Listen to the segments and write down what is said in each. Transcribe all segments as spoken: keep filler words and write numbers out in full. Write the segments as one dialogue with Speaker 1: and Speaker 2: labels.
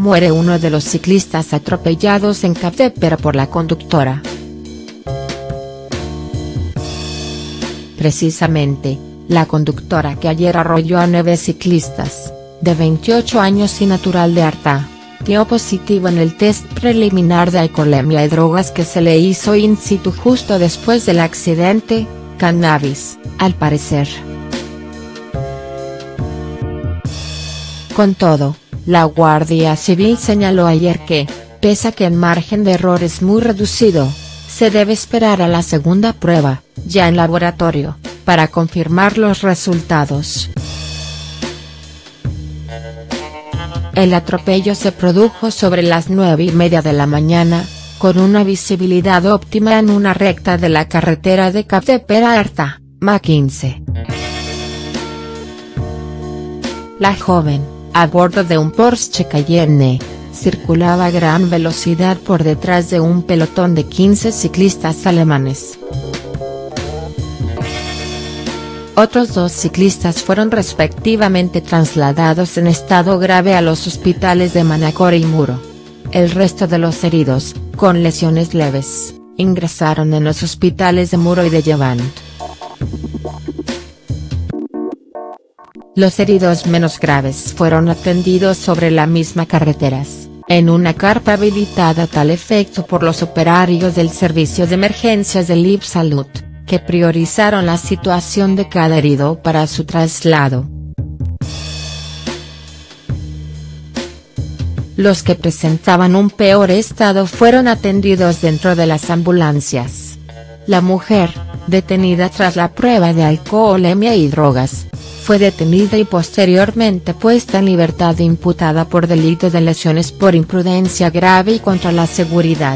Speaker 1: muere uno de los ciclistas atropellados en Capdepera por la conductora. Precisamente, la conductora que ayer arrolló a nueve ciclistas, de veintiocho años y natural de Artà, dio positivo en el test preliminar de alcoholemia y drogas que se le hizo in situ justo después del accidente, cannabis, al parecer. Con todo, la Guardia Civil señaló ayer que, pese a que el margen de error es muy reducido, se debe esperar a la segunda prueba, ya en laboratorio, para confirmar los resultados. El atropello se produjo sobre las nueve y media de la mañana, con una visibilidad óptima en una recta de la carretera de Capdepera a Artà, M A quince. La joven, a bordo de un Porsche Cayenne, circulaba a gran velocidad por detrás de un pelotón de quince ciclistas alemanes. Otros dos ciclistas fueron respectivamente trasladados en estado grave a los hospitales de Manacor y Muro. El resto de los heridos, con lesiones leves, ingresaron en los hospitales de Muro y de Llevant. Los heridos menos graves fueron atendidos sobre la misma carreteras, en una carpa habilitada a tal efecto por los operarios del servicio de emergencias del I P Salud, que priorizaron la situación de cada herido para su traslado. Los que presentaban un peor estado fueron atendidos dentro de las ambulancias. La mujer, detenida tras la prueba de alcoholemia y drogas, fue detenida y posteriormente puesta en libertad imputada por delito de lesiones por imprudencia grave y contra la seguridad.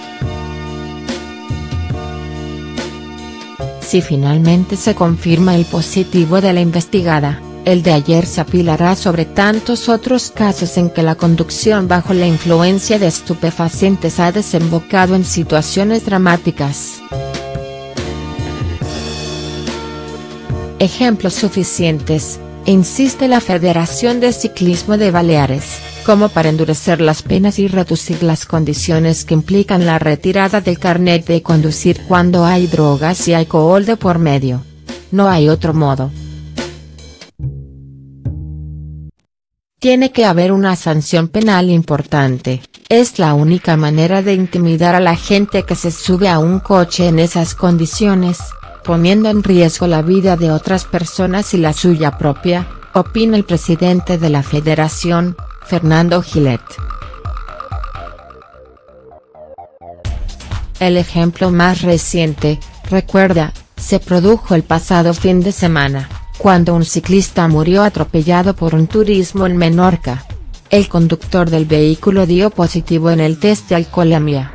Speaker 1: Si finalmente se confirma el positivo de la investigada, el de ayer se apilará sobre tantos otros casos en que la conducción bajo la influencia de estupefacientes ha desembocado en situaciones dramáticas. Ejemplos suficientes, insiste la Federación de Ciclismo de Baleares, como para endurecer las penas y reducir las condiciones que implican la retirada del carnet de conducir cuando hay drogas y alcohol de por medio. No hay otro modo. Tiene que haber una sanción penal importante, es la única manera de intimidar a la gente que se sube a un coche en esas condiciones, poniendo en riesgo la vida de otras personas y la suya propia, opina el presidente de la federación, Fernando Gillet. El ejemplo más reciente, recuerda, se produjo el pasado fin de semana, cuando un ciclista murió atropellado por un turismo en Menorca. El conductor del vehículo dio positivo en el test de alcoholemia.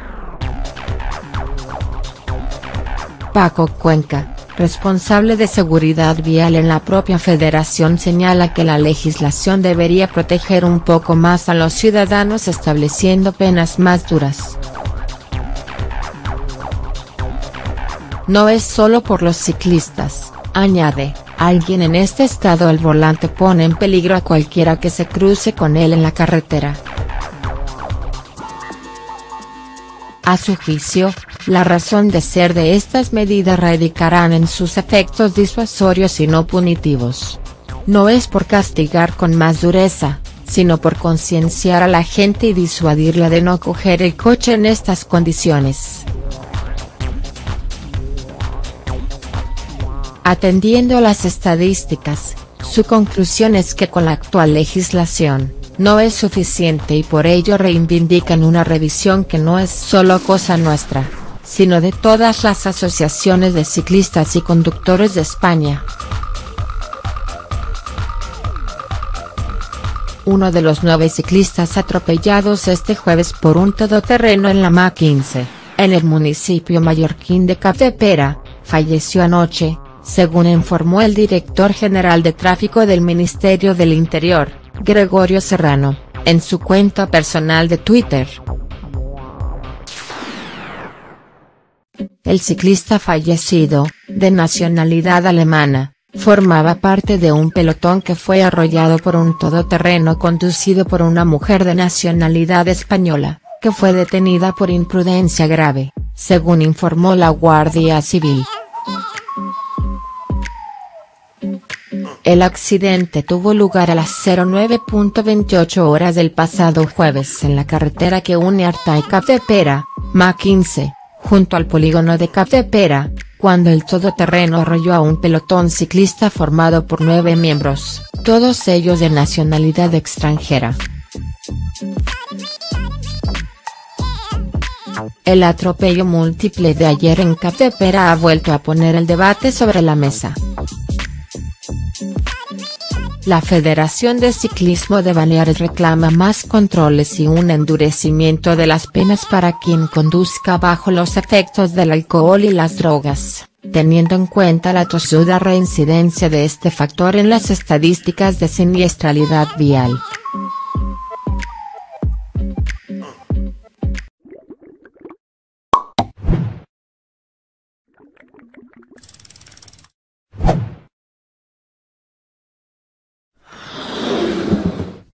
Speaker 1: Paco Cuenca, responsable de seguridad vial en la propia federación, señala que la legislación debería proteger un poco más a los ciudadanos estableciendo penas más duras. No es solo por los ciclistas, añade, alguien en este estado al volante pone en peligro a cualquiera que se cruce con él en la carretera. A su juicio, la razón de ser de estas medidas radicarán en sus efectos disuasorios y no punitivos. No es por castigar con más dureza, sino por concienciar a la gente y disuadirla de no coger el coche en estas condiciones. Atendiendo a las estadísticas, su conclusión es que con la actual legislación, no es suficiente y por ello reivindican una revisión que no es solo cosa nuestra, sino de todas las asociaciones de ciclistas y conductores de España. Uno de los nueve ciclistas atropellados este jueves por un todoterreno en la M A quince, en el municipio mallorquín de Capdepera, falleció anoche, según informó el director general de tráfico del Ministerio del Interior, Gregorio Serrano, en su cuenta personal de Twitter. El ciclista fallecido, de nacionalidad alemana, formaba parte de un pelotón que fue arrollado por un todoterreno conducido por una mujer de nacionalidad española, que fue detenida por imprudencia grave, según informó la Guardia Civil. El accidente tuvo lugar a las cero nueve punto veintiocho horas del pasado jueves en la carretera que une Arta y Capdepera, M quince, junto al polígono de Capdepera, cuando el todoterreno arrolló a un pelotón ciclista formado por nueve miembros, todos ellos de nacionalidad extranjera. El atropello múltiple de ayer en Capdepera ha vuelto a poner el debate sobre la mesa. La Federación de Ciclismo de Baleares reclama más controles y un endurecimiento de las penas para quien conduzca bajo los efectos del alcohol y las drogas, teniendo en cuenta la tosuda reincidencia de este factor en las estadísticas de siniestralidad vial.